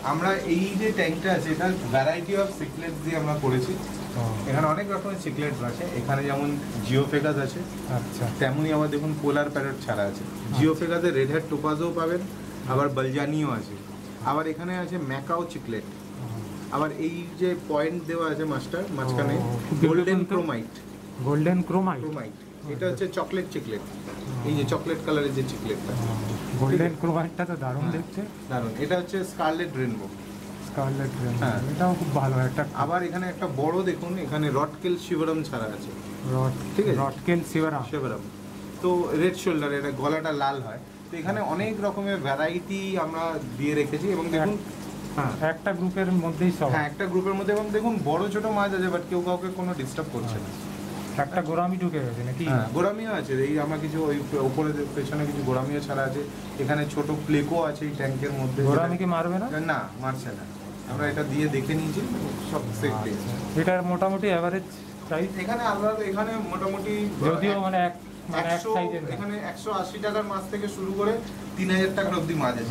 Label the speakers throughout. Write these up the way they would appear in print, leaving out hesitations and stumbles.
Speaker 1: আমরা এই যে ট্যাঙ্কটা আছে এটা ভ্যারাইটি অফ সিকলেট দিয়ে আমরা করেছি। এখানে অনেক রকমের সিকলেট আছে, এখানে যেমন জিওফেগাস আছে,
Speaker 2: আচ্ছা,
Speaker 1: তেমনই আবার দেখুন পোলার প্যারট ছাড়া আছে। জিওফেগাসে রেড হেড টোপাজও পাবেন, আবার বালজানিও আছে, আবার এখানে আছে ম্যাকাও চিকলেট, আবার এই যে পয়েন্ট দেওয়া আছে মাঝখানে গোল্ডেন ক্রোমাইট।
Speaker 2: গোল্ডেন ক্রোমাইট,
Speaker 1: এটা হচ্ছে চকলেট চিকলেট, এই যে চকলেট কালারের যে চিকলেটটা,
Speaker 2: গোল্ডেন ক্রোমাইটটা তো দারুণ দেখতে,
Speaker 1: দারুণ। এটা হচ্ছে স্কারলেট রেনবো,
Speaker 2: স্কারলেট রেনবো, এটাও খুব ভালো একটা।
Speaker 1: আবার এখানে একটা বড় দেখুন, এখানে রটকেল শিবরম ছাড়া আছে,
Speaker 2: ঠিক আছে, রটকেল শিবরম।
Speaker 1: তো রেড শোল্ডার, এটা গলাটা লাল হয়। তো এখানে অনেক রকমের ভ্যারাইটি আমরা দিয়ে রেখেছি এবং দেখুন
Speaker 2: একটা গ্রুপের মধ্যেই সব,
Speaker 1: হ্যাঁ একটা গ্রুপের মধ্যে, এবং দেখুন বড় ছোট মাছ আছে, বাট কেউ কাউকে কোনো ডিস্টার্ব করছে না।
Speaker 2: একটা গোরামি ঢুকে গেছে নাকি?
Speaker 1: হ্যাঁ গোরামিও আছে, এই আমরা কিছু ওই উপরে পেছনে কিছু গোরামিও ছাড়া আছে। এখানে ছোট প্লেকো আছে এই ট্যাঙ্কের মধ্যে।
Speaker 2: গোরামিকে মারবে না?
Speaker 1: না, মারছে না, আমরা এটা দিয়ে দেখে নিয়েছি, সব সেফটি।
Speaker 2: এটার মোটামুটি এভারেজ প্রাইস
Speaker 1: এখানে আমরা এখানে মোটামুটি
Speaker 2: যদিও মানে এক সাইজের,
Speaker 1: এখানে 180 টাকার মাছ থেকে শুরু করে 3000 টাকার অবধি মাছ আছে।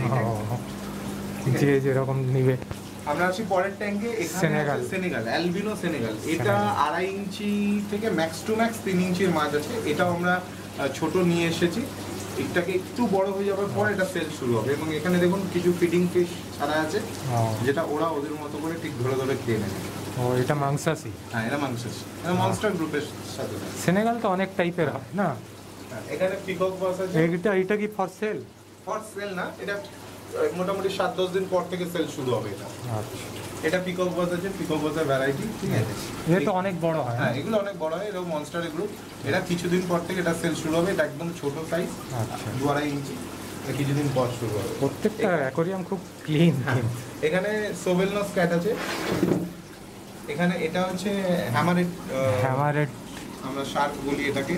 Speaker 2: যে যেরকম নিবে।
Speaker 1: আমরা আছি পরের ট্যাঙ্কে, এখানে সেনেগাল, অ্যালবিনো সেনেগাল। এটা 2.5 ইঞ্চি থেকে ম্যাক্স টু ম্যাক্স 3 ইঞ্চির মাছ আছে। এটাও আমরা ছোট নিয়ে এসেছি, এটাকে একটু বড় হয়ে যাওয়ার পর এটা সেল শুরু হবে। এবং এখানে দেখুন কিছু ফিডিং ফিশ ছাড়া আছে, যেটা ওরা ওদের মতো করে ঠিক ধরে ধরে খেয়ে নেবে।
Speaker 2: ও, এটা মাংসাসি?
Speaker 1: হ্যাঁ, এটা মাংসাসি, এটা মনস্টার গ্রুপের সাথে।
Speaker 2: সেনেগাল তো অনেক টাইপের হয় না?
Speaker 1: এখানে পিকক বাস আছে।
Speaker 2: এটা কি ফর সেল?
Speaker 1: ফর সেল না, এটা মোটামুটি 7-10 দিন পর থেকে সেল শুরু হবে। এটা এটা পিকক বাস আছে, পিকক বাসের ভ্যারাইটি, ঠিক আছে।
Speaker 2: এটা তো অনেক বড় হয়।
Speaker 1: হ্যাঁ, এগুলো অনেক বড় হয়, এরকম মনস্টারের গ্রুপ। এটা কিছুদিন পর থেকে এটা সেল শুরু হবে। এটা একদম ছোট সাইজ, 2.5 ইঞ্চি, কিছুদিন পর শুরু হবে।
Speaker 2: প্রত্যেকটা অ্যাকোরিয়াম খুব ক্লিন।
Speaker 1: এখানে সোভেলনস ক্যাট আছে। এখানে এটা হচ্ছে হ্যামারেড, আমরা শার্ক বলি এটাকে।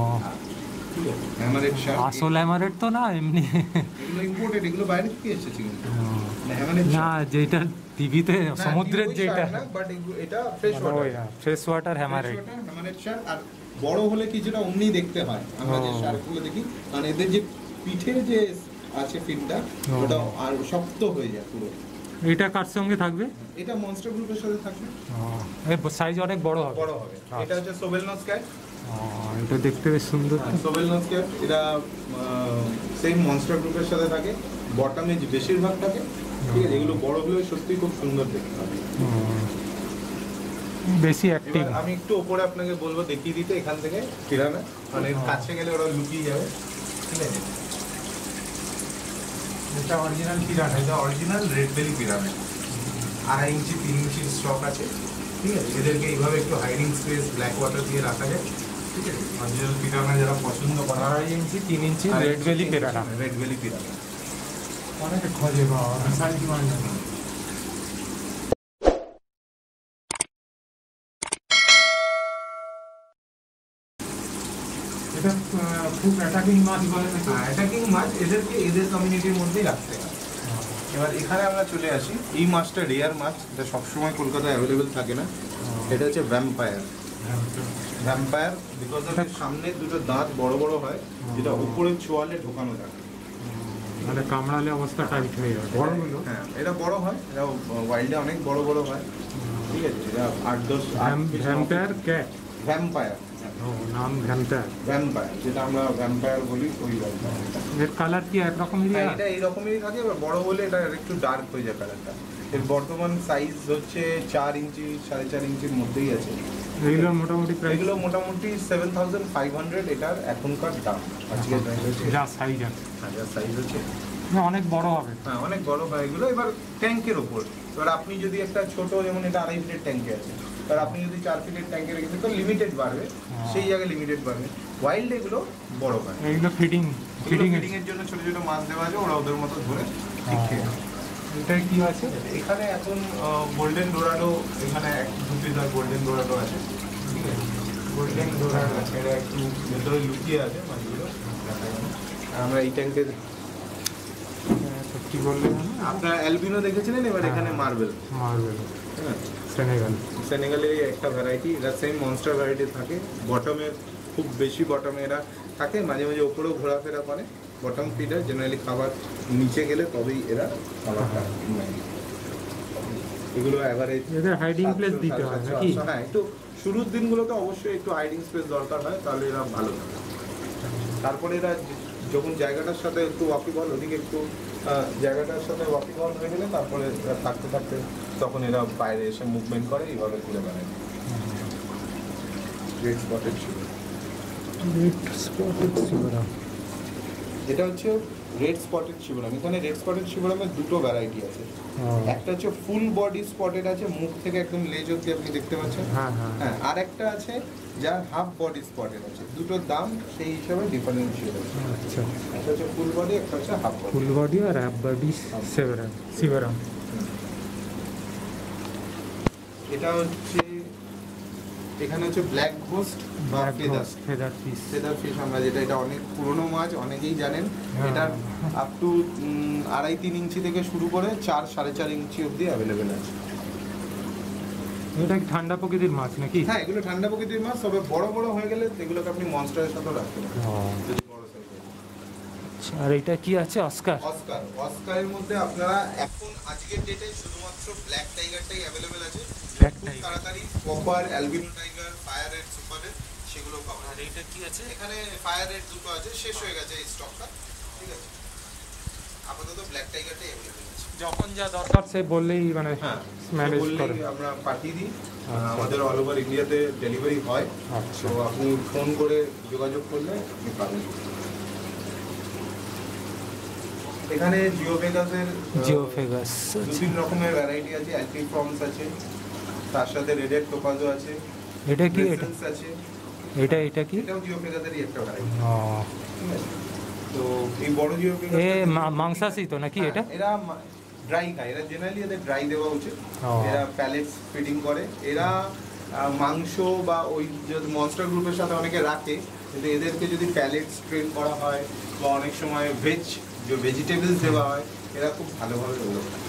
Speaker 1: হ্যামারেড শার্ক,
Speaker 2: আসল হ্যামারেড তো না, এমনি
Speaker 1: এগুলো ইম্পোর্টেড, এগুলো বাইরে থেকে এসেছে কিন্তু।
Speaker 2: না, যেটা টিভিতে সমুদ্রের যেটা,
Speaker 1: বাট এটা
Speaker 2: ফ্রেশ ওয়াটার হ্যামারেড
Speaker 1: শার্ক। আর বড় হলে কি যেটা অমনি দেখতে হয়, আমরা যে শার্কগুলো দেখি, কারণ এদের যে পিঠে যে আছে ফিনটা, ওটা আর শক্ত হয়ে যায় পুরো।
Speaker 2: এটা কার সঙ্গে থাকবে?
Speaker 1: এটা মনস্টার গ্রুপের সাথে থাকবে।
Speaker 2: এর সাইজ অনেক বড় হবে।
Speaker 1: এটা হচ্ছে সোভেলনস ক্যাট।
Speaker 2: এটা দেখতে বেশ সুন্দর।
Speaker 1: সোভেলনস ক্যাট, এটা সেম মনস্টার গ্রুপের সাথে থাকে, বটমে বেশিরভাগ থাকে, ঠিক আছে। এগুলো বড় হলে সত্যি খুব সুন্দর দেখতে হবে,
Speaker 2: বেশি অ্যাক্টিভ।
Speaker 1: আমি একটু উপরে আপনাকে বলবো দেখিয়ে দিতে এখান থেকে পিরানা, মানে কাছে গেলে ওরা লুকিয়ে যাবে, ঠিক আছে। এটা অরিজিনাল পিরানা, এটা অরিজিনাল রেড বেলি পিরানা। 2.5 ইঞ্চি 3 ইঞ্চির স্টক আছে, ঠিক আছে। এদেরকে এইভাবে একটু হাইডিং স্পেস ব্ল্যাক ওয়াটার দিয়ে রাখা যায়, ঠিক আছে। অরিজিনাল পিরানা যারা পছন্দ করে,
Speaker 2: 2.5 ইঞ্চি 3 ইঞ্চি রেড বেলি পিরানা, অনেকে খোঁজে বাবা, বিশাল ডিমান্ড। এটা খুব অ্যাটাকিং মাছ বলে নাকি?
Speaker 1: অ্যাটাকিং মাছ, এদেরকে এদের কমিউনিটির মধ্যেই রাখতে হয়। এবার এখানে আমরা চলে আসি, এই মাছটা রেয়ার মাছ, এটা সবসময় কলকাতায় অ্যাভেলেবেল থাকে না। এটা হচ্ছে ভ্যাম্পায়ার। বিকজ সামনের দুটো দাঁত বড় বড় হয়, যেটা উপরে চোয়ালে ঢোকানো থাকে,
Speaker 2: মানে কামড়ালে অবস্থা টাইট হয়ে যায়। বড়গুলো,
Speaker 1: হ্যাঁ এটা বড় হয়, এটা ওয়াইল্ডে অনেক বড় বড় হয়, ঠিক আছে। এটা 8-10
Speaker 2: ভ্যাম্পায়ার ক্যাট,
Speaker 1: ভ্যাম্পায়ার,
Speaker 2: নাম ভ্যাম্পায়ার,
Speaker 1: যেটা আমরা ভ্যাম্পায়ার বলি, ওই ভ্যাম্পায়ার।
Speaker 2: এর কালার কি একরকমই?
Speaker 1: এটা এইরকমই থাকে, এবার বড় হলে এটা একটু ডার্ক হয়ে যায় কালারটা। এর বর্তমান সাইজ হচ্ছে 4 ইঞ্চি 4.5 ইঞ্চির মধ্যেই আছে।
Speaker 2: এগুলো মোটামুটি প্রাইস?
Speaker 1: এগুলো মোটামুটি 7500 এটার এখনকার দাম। আজকে
Speaker 2: যা সাইজ আছে,
Speaker 1: যা সাইজ হচ্ছে,
Speaker 2: অনেক বড় হবে।
Speaker 1: হ্যাঁ অনেক বড় হয় এগুলো। এবার ট্যাঙ্কের ওপর, এবার আপনি যদি একটা ছোট, যেমন এটা 2.5 ফিটের ট্যাঙ্কে আছে, এবার আপনি যদি 4 ফিটের ট্যাঙ্কে রেখেছেন তো লিমিটেড বাড়বে, সেই জায়গায় লিমিটেড বাড়বে। ওয়াইল্ড এগুলো বড় হয়,
Speaker 2: এগুলো ফিডিং
Speaker 1: এর জন্য ছোট ছোট মাছ দেওয়া আছে, ওরা ওদের মতো ধরে ঠিক খেয়ে নেয়।
Speaker 2: এটা কি আছে
Speaker 1: এখানে এখন? গোল্ডেন ডোরাডো, এখানে 2 পিস গোল্ডেন ডোরাডো আছে, ঠিক আছে। গোল্ডেন ডোরাডো আছে, এটা একটু ভেতরে লুকিয়ে আছে মাছগুলো, আমরা এই ট্যাঙ্কে
Speaker 2: কি বললেন
Speaker 1: আপনারা? অ্যালবিনো দেখেছিলেন, এবার এখানে মার্বেল, হ্যাঁ সেনেগালের একটা ভ্যারাইটি, এটা সেম মনস্টার ভ্যারাইটি থাকে। বটমের খুব বেশি বটমে এরা থাকে, মাঝে মাঝে উপরেও ঘোরাফেরা করে। বটম ফিডার, জেনারেলি খাবার নিচে গেলে তবেই এরা খাবারটা নেয়। এগুলো অ্যাভারেজ
Speaker 2: এদের হাইডিং প্লেস দিতে হয় নাকি?
Speaker 1: হ্যাঁ, একটু শুরুর দিনগুলোতে অবশ্যই একটু হাইডিং স্পেস দরকার হয়, তাহলে এরা ভালো থাকে। তারপরে এরা যখন জায়গাটার সাথে একটু ওয়াকিবহল, ওদিকে একটু জায়গাটার সাথে ওয়াকিবহল হয়ে গেলে তারপরে এরা থাকতে থাকতে তখন এরা বাইরে এসে মুভমেন্ট করে, এইভাবে ঘুরে বেড়ায়। রেড স্পটেড শিবরাম, এটা হচ্ছে রেড স্পটেড শিবরাম। এখানে রেড স্পটেড শিবরামের দুটো ভ্যারাইটি আছে। একটা হচ্ছে ফুল বডি স্পটেড আছে, মুখ থেকে একদম লেজ অব্দি আপনি দেখতে পাচ্ছেন। হ্যাঁ, আর একটা আছে যার হাফ বডি স্পটেড আছে। দুটোর দাম সেই হিসাবে ডিফারেন্সিয়েট আছে।
Speaker 2: আচ্ছা,
Speaker 1: একটা হচ্ছে ফুল বডি, একটা হচ্ছে হাফ বডি।
Speaker 2: ফুল বডি আর হাফ বডি শিবরাম।
Speaker 1: এটা হচ্ছে, এখানে হচ্ছে ব্ল্যাক ঘোস্ট বা
Speaker 2: ফেদার ফিশ।
Speaker 1: ফেদার ফিশ আমরা যেটা, এটা অনেক পুরনো মাছ, অনেকেই জানেন। এটার আপ টু 2.5-3 ইঞ্চি থেকে শুরু করে 4-4.5 ইঞ্চি অবধি অ্যাভেলেবেল আছে।
Speaker 2: এটা কি ঠান্ডা প্রকৃতির মাছ নাকি?
Speaker 1: হ্যাঁ, এগুলো ঠান্ডা প্রকৃতির মাছ, তবে বড় বড় হয়ে গেলে এগুলোকে আপনি মনস্টারের সাথেও রাখতে পারেন। যদি বড় সাইজ হয়।
Speaker 2: আর এটা কি আছে? অস্কার।
Speaker 1: অস্কারের মধ্যে আপনারা এখন আজকের ডেটে শুধুমাত্র ব্ল্যাক টাইগারটাই অ্যাভেলেবেল আছে।
Speaker 2: ব্ল্যাক
Speaker 1: খুব
Speaker 2: টাইগার,
Speaker 1: তাড়াতাড়ি copper, albino tiger, fire red, super red সেগুলো পাবেন।
Speaker 2: আর এটা কি আছে?
Speaker 1: এখানে ফায়ার রেড দুটো আছে, শেষ হয়ে গেছে এই স্টকটা। ঠিক আছে, আপাতত ব্ল্যাক টাইগারটাই অ্যাভেলেবেল আছে।
Speaker 2: যখন যা দরকার সে বললেই মানে
Speaker 1: হ্যাঁ,
Speaker 2: ম্যানেজ
Speaker 1: বললেই
Speaker 2: করে।
Speaker 1: আমরা পাঠিয়ে দিই।
Speaker 2: আচ্ছা।
Speaker 1: আমাদের অল ওভার ইন্ডিয়াতে ডেলিভারি হয়।
Speaker 2: আচ্ছা,
Speaker 1: তো আপনি ফোন করে যোগাযোগ করলে আপনি পাবেন। এখানে জিওভেগাসের
Speaker 2: জিওফেগাস
Speaker 1: দু তিন রকমের ভ্যারাইটি আছে। অ্যালপিফর্মস আছে, তার সাথে রেডেড টোপাজো আছে।
Speaker 2: এটা কি? এটা
Speaker 1: Presence আছে।
Speaker 2: এটা কি?
Speaker 1: এটাও জিওভেগাসেরই একটা ভ্যারাইটি।
Speaker 2: ও,
Speaker 1: ঠিক আছে, তো এই বড় জিওভেগাস
Speaker 2: মাংসাশী তো নাকি এটা?
Speaker 1: এরা ড্রাই খায়, এরা জেনারেলি এদের ড্রাই দেওয়া উচিত।
Speaker 2: ও।
Speaker 1: এরা প্যালেটস ফিডিং করে। এরা মাংস বা ওই যে মনস্টার গ্রুপের সাথে অনেকে রাখে, কিন্তু এদেরকে যদি প্যালেটস ট্রেন করা হয় বা অনেক সময় যে ভেজিটেবলস দেওয়া হয়, এরা খুব ভালোভাবে ওগুলো খায়।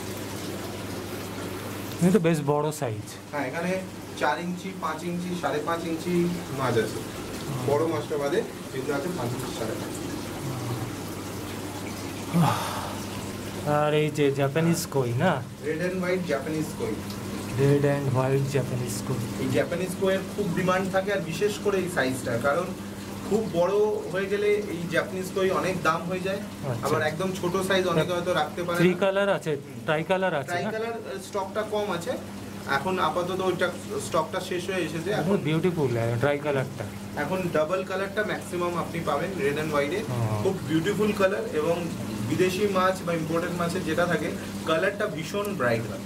Speaker 2: এটা তো বেশ বড় সাইজ।
Speaker 1: হ্যাঁ, এখানে 4 ইঞ্চি, 5 ইঞ্চি, 5.5 ইঞ্চি মাছ আছে। বড় মাছটা বাদে যেগুলো আছে 5 ইঞ্চি, 5.5।
Speaker 2: আর এই যে জাপানিজ কই না,
Speaker 1: red and white Japanese koi.
Speaker 2: Red and white Japanese koi,
Speaker 1: এই জাপানিজ কোয়ের খুব ডিমান্ড থাকে, আর বিশেষ করে এই সাইজটা, কারণ খুব বড় হয়ে গেলে এই জাপানিজ কই অনেক দাম হয়ে যায়।
Speaker 2: আচ্ছা।
Speaker 1: আবার একদম ছোট সাইজ অনেকে হয়তো রাখতে পারে
Speaker 2: থ্রি
Speaker 1: না।
Speaker 2: কালার আছে, ট্রাই কালার আছে
Speaker 1: ট্রাই
Speaker 2: না?
Speaker 1: কালার স্টকটা কম আছে এখন, আপাতত ওইটা স্টকটা শেষ হয়ে এসেছে। এখন
Speaker 2: বিউটিফুল ট্রাই কালারটা।
Speaker 1: এখন ডাবল কালারটা ম্যাক্সিমাম আপনি পাবেন রেড অ্যান্ড হোয়াইটে।
Speaker 2: হ্যাঁ।
Speaker 1: খুব বিউটিফুল কালার, এবং বিদেশি মাছ বা ইম্পোর্টেড মাছের যেটা থাকে কালারটা ভীষণ ব্রাইট হয়।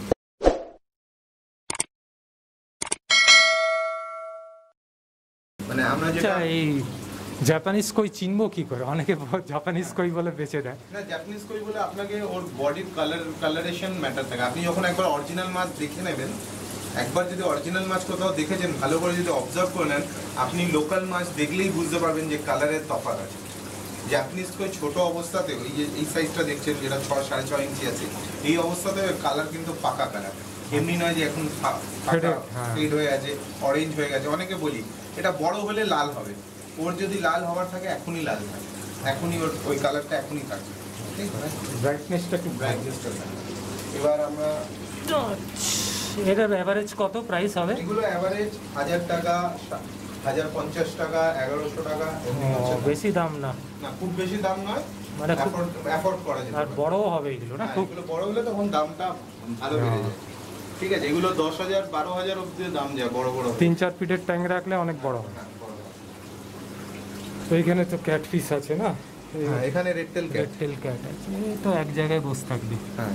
Speaker 1: মানে আমরা
Speaker 2: আচ্ছা,
Speaker 1: যেটা
Speaker 2: এই জাপানিজ কই চিনবো কি করে? অনেকে জাপানিজ কই বলে বেচে দেয়।
Speaker 1: না, জাপানিজ কই বলে আপনাকে ওর বডির কালারেশন ম্যাটার থাকে। আপনি যখন একবার অরিজিনাল মাছ দেখে নেবেন, একবার যদি অরিজিনাল মাছ কোথাও দেখেছেন, ভালো করে যদি অবজার্ভ করে নেন, আপনি লোকাল মাছ দেখলেই বুঝতে পারবেন যে কালারের তফাৎ আছে। জাপানিজ কই ছোট অবস্থাতে, ওই যে এই সাইজটা দেখছেন যেটা 6-6.5 ইঞ্চি আছে, এই অবস্থাতে কালার কিন্তু পাকা কালার। এমনি নয় যে এখন ফেড হয়ে আছে, অরেঞ্জ হয়ে গেছে। অনেকে বলি এটা বড় হলে লাল হবে, ওর যদি লাল হওয়ার থাকে এখনই লাল থাকে, এখনই ওর ওই কালারটা এখনই থাকে। ঠিক আছে,
Speaker 2: ব্রাইটনেসটা একটু
Speaker 1: ব্রাইটনেসটা থাকে। এবার আমরা
Speaker 2: এটার অ্যাভারেজ কত প্রাইস হবে?
Speaker 1: এগুলো অ্যাভারেজ 1000 টাকা, 1050 টাকা, 1100 টাকা।
Speaker 2: বেশি দাম না?
Speaker 1: না, খুব বেশি দাম নয়,
Speaker 2: মানে
Speaker 1: অ্যাফোর্ড করা যায়।
Speaker 2: আর বড়ও হবে এগুলো না? খুব
Speaker 1: এগুলো বড় হলে তখন দামটা ভালো বেড়ে যায়। ঠিক আছে, এগুলো 10,000, 12,000 অবধি দাম যায় বড় বড়।
Speaker 2: 3-4 ফিটের ট্যাঙ্ক রাখলে অনেক বড় হয়।
Speaker 1: হ্যাঁ, বড় বড়।
Speaker 2: তো এখানে তো ক্যাটফিশ আছে না?
Speaker 1: হ্যাঁ, এখানে red tail cat.
Speaker 2: Red tail cat আছে, এই তো এক জায়গায় বসে থাকবে।
Speaker 1: হ্যাঁ,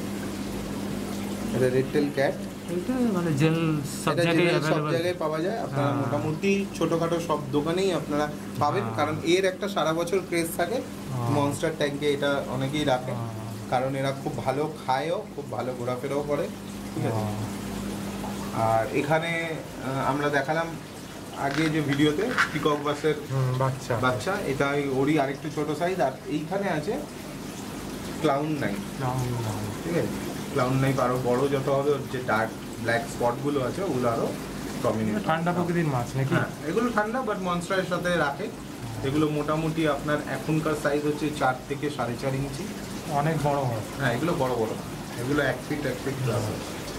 Speaker 1: এটা রেড টেল ক্যাট।
Speaker 2: এটা মানে জেল সব জায়গায়
Speaker 1: সব
Speaker 2: অ্যাভেলেবল।
Speaker 1: জায়গায় পাওয়া যায়। আপনারা
Speaker 2: হ্যাঁ।
Speaker 1: মোটামুটি ছোটখাটো সব দোকানেই আপনারা পাবেন,
Speaker 2: হ্যাঁ।
Speaker 1: কারণ এর একটা সারা বছর ক্রেজ থাকে।
Speaker 2: হ্যাঁ।
Speaker 1: মনস্টার ট্যাঙ্কে এটা অনেকেই রাখে, কারণ এরা খুব ভালো খায়ও, খুব ভালো ঘোরাফেরাও করে। ঠিক আছে, আর এখানে আমরা দেখালাম আগে যে ভিডিওতে পিকক বাসের বাচ্চা, এটা ওরই আরেকটু ছোট সাইজ। আর এইখানে আছে ক্লাউন নাইট। ঠিক আছে, ক্লাউন নাইট আরো বড় যত হবে, ওর যে ডার্ক ব্ল্যাক স্পটগুলো আছে ওগুলো আরো প্রমিনেন্ট।
Speaker 2: ঠান্ডা প্রকৃতির মাছ নাকি?
Speaker 1: হ্যাঁ, এগুলো ঠান্ডা, বাট মনস্টারের সাথে রাখে। এগুলো মোটামুটি আপনার এখনকার সাইজ হচ্ছে 4 থেকে 4.5 ইঞ্চি।
Speaker 2: অনেক বড় হয়।
Speaker 1: হ্যাঁ, এগুলো বড় বড়, এগুলো 1 ফিট প্লাস।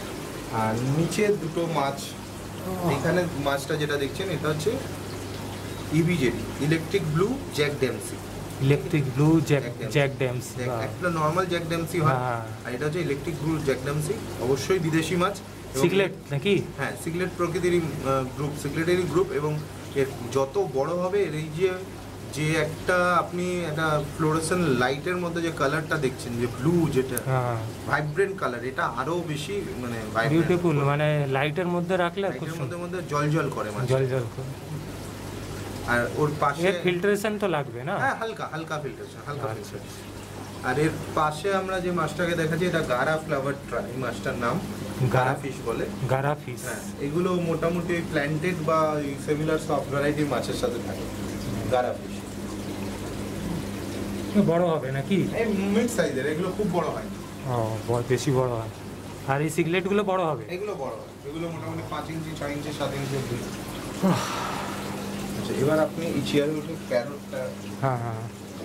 Speaker 1: আর নিচে দুটো মাছ, এখানে মাছটা যেটা দেখছেন এটা হচ্ছে EBJD, electric blue Jack Dempsey.
Speaker 2: Electric blue Jack Dempsey,
Speaker 1: একটা নর্মাল জ্যাক ডেমসি হয়, আর এটা হচ্ছে ইলেকট্রিক ব্লু জ্যাক ডেমসি, অবশ্যই বিদেশি মাছ।
Speaker 2: সিগলেট নাকি?
Speaker 1: হ্যাঁ, সিগলেট প্রকৃতিরই গ্রুপ, সিগলেটেরই গ্রুপ। এবং এর যত বড় হবে এর এই যে একটা আপনি একটা ফ্লোরেসেন্ট লাইটের মধ্যে যে কালারটা দেখছেন, যে ব্লু, যেটা ভাইব্রেন্ট কালার, এটা আরো বেশি মানে
Speaker 2: বিউটিফুল, মানে লাইটের মধ্যে রাখলে খুব
Speaker 1: মধ্যে জল জল করে মাছ,
Speaker 2: জল জল করে।
Speaker 1: আর ওর পাশে
Speaker 2: ফিল্টারেশন তো লাগবে না?
Speaker 1: হ্যাঁ, হালকা ফিল্টারেশন, আর এর পাশে আমরা যে মাছটাকে দেখাচ্ছি এটা গারা ফ্লাভার ট্রাই, এই মাছটার নাম গারা ফিশ বলে।
Speaker 2: গারা ফিশ,
Speaker 1: হ্যাঁ, এগুলো মোটামুটি প্ল্যান্টেড বা সিমিলার সফট ভ্যারাইটির মাছের সাথে থাকে। গারা ফিশ
Speaker 2: বড় হবে নাকি?
Speaker 1: এই মিড সাইজের, এগুলো খুব বড় হয়।
Speaker 2: ও, বেশি বড় হয়। আর এই সিগলেটগুলো বড় হবে?
Speaker 1: এগুলো বড় হয়, এগুলো মোটামুটি 5 ইঞ্চি, 6 ইঞ্চি, 7 ইঞ্চি অবধি। আচ্ছা, এবার আপনি এই চেয়ারে উঠে প্যারটটা।
Speaker 2: হ্যাঁ হ্যাঁ,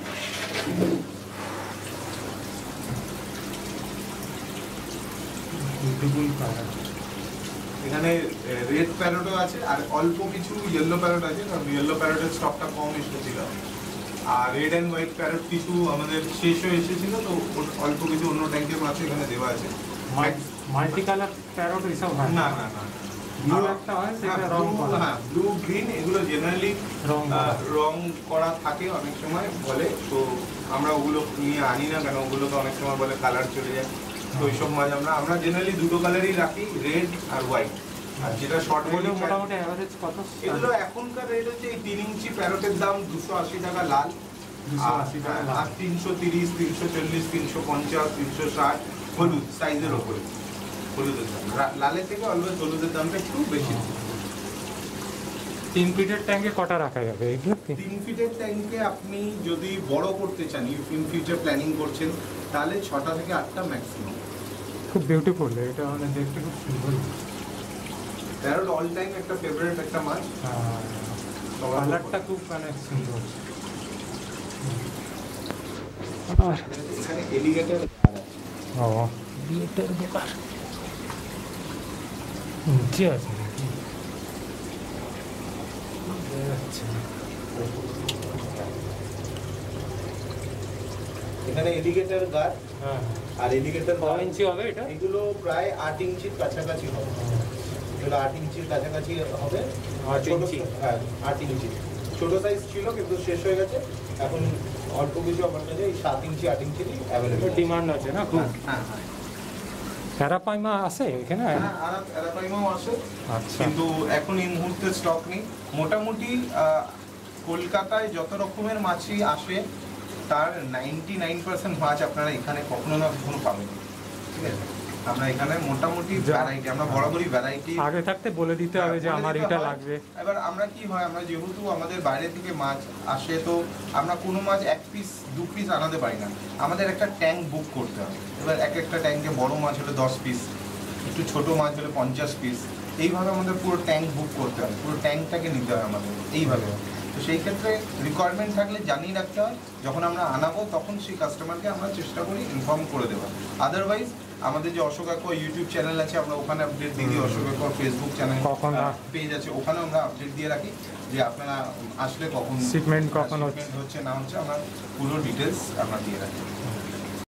Speaker 1: এখানে রেড প্যারটও আছে আর অল্প কিছু ইয়েলো প্যারট আছে, কারণ ইয়েলো প্যারটের স্টকটা কম এসেছিল। আর রেড অ্যান্ড হোয়াইট প্যারট কিছু আমাদের শেষ হয়ে এসেছিল, তো অল্প কিছু অন্য ট্যাঙ্কের মাছ এখানে দেওয়া আছে।
Speaker 2: মাল্টি কালার প্যারট এসব হয়
Speaker 1: না,
Speaker 2: ব্লু একটা হয়, সেটা রং করা।
Speaker 1: হ্যাঁ, ব্লু গ্রিন এগুলো জেনারেলি রং করা থাকে অনেক সময় বলে, তো আমরা ওগুলো নিয়ে আনি না, কেন ওগুলো তো অনেক সময় বলে কালার চলে যায়। তো ওইসব মাছ আমরা জেনারেলি দুটো কালারই রাখি, রেড আর হোয়াইট। আর যেটা শর্ট বলে
Speaker 2: মোটামুটি এভারেজ কত?
Speaker 1: এগুলো এখনকার রেট হচ্ছে এই 3 ইঞ্চি প্যারটের দাম 280 টাকা লাল,
Speaker 2: 280 টাকা লাল,
Speaker 1: আর 330, 340, 350, 360 হলুদ সাইজের ওপরে। হলুদের দাম লালের থেকে অলওয়েজ হলুদের দামটা একটু বেশি।
Speaker 2: 3 ফিটের ট্যাঙ্কে কটা রাখা যাবে এগুলো?
Speaker 1: 3 ফিটের ট্যাঙ্কে আপনি যদি বড় করতে চান, 3 ফিটের প্ল্যানিং করছেন, তাহলে 6টা থেকে 8টা ম্যাক্সিমাম।
Speaker 2: খুব বিউটিফুল, এটা মানে দেখতে খুব সুন্দর।
Speaker 1: প্যারট অল টাইম একটা ফেভারিট একটা মাছ।
Speaker 2: কালারটা খুব মানে সুন্দর। আর
Speaker 1: এখানে এলিগেটর
Speaker 2: এলিগেটর দোকান নিচে আছে নাকি?
Speaker 1: এখানে এলিগেটর গাছ,
Speaker 2: হ্যাঁ,
Speaker 1: আর এলিগেটর
Speaker 2: কয় ইঞ্চি হবে এটা?
Speaker 1: এগুলো প্রায় 8 ইঞ্চির কাছাকাছি হবে। এগুলো 8 ইঞ্চির কাছাকাছি হবে।
Speaker 2: 8 ইঞ্চি?
Speaker 1: হ্যাঁ, 8 ইঞ্চি। ছোট সাইজ ছিল কিন্তু শেষ হয়ে গেছে, এখন অল্প কিছু আমার কাছে এই 7 ইঞ্চি 8 ইঞ্চিরই অ্যাভেলেবল।
Speaker 2: ডিমান্ড আছে না খুব?
Speaker 1: হ্যাঁ,
Speaker 2: প্যারাপাইমা আছে এখানে?
Speaker 1: আর অ্যারাপাইমাও আছে,
Speaker 2: আচ্ছা,
Speaker 1: কিন্তু এখন এই মুহূর্তে স্টক নেই। মোটামুটি কলকাতায় যত রকমের মাছই আসে তার 99% মাছ আপনারা এখানে কখনো না কখনো পাবেন। ঠিক আছে, আমরা এখানে মোটামুটি ভ্যারাইটি, আমরা বরাবরই ভ্যারাইটি
Speaker 2: আগে থাকতে বলে দিতে হবে যে আমার এটা লাগবে।
Speaker 1: এবার আমরা কি হয়, আমরা যেহেতু আমাদের বাইরে থেকে মাছ আসে, তো আমরা কোনো মাছ 1 পিস 2 পিস আনাতে পারি না, আমাদের একটা ট্যাঙ্ক বুক করতে হবে। এবার একটা ট্যাঙ্কে বড় মাছ হলে 10 পিস, একটু ছোট মাছ হলে 50 পিস, এইভাবে আমাদের পুরো ট্যাঙ্ক বুক করতে হবে, পুরো ট্যাঙ্কটাকে নিতে হয় আমাদের এইভাবে। তো সেই ক্ষেত্রে রিকোয়ারমেন্ট থাকলে জানিয়ে রাখতে হয়, যখন আমরা আনাবো তখন সেই কাস্টমারকে আমরা চেষ্টা করি ইনফর্ম করে দেওয়া। আদারওয়াইজ আমাদের যে অশোক অ্যাকোয়া ইউটিউব চ্যানেল আছে, আমরা ওখানে আপডেট দিয়ে দিই, Ashok aqua Facebook channel page আছে, ওখানে আমরা আপডেট দিয়ে রাখি যে আপনারা আসলে কখন
Speaker 2: শিপমেন্ট কখন
Speaker 1: হচ্ছে না হচ্ছে, আমরা পুরো ডিটেলস আমরা দিয়ে রাখি।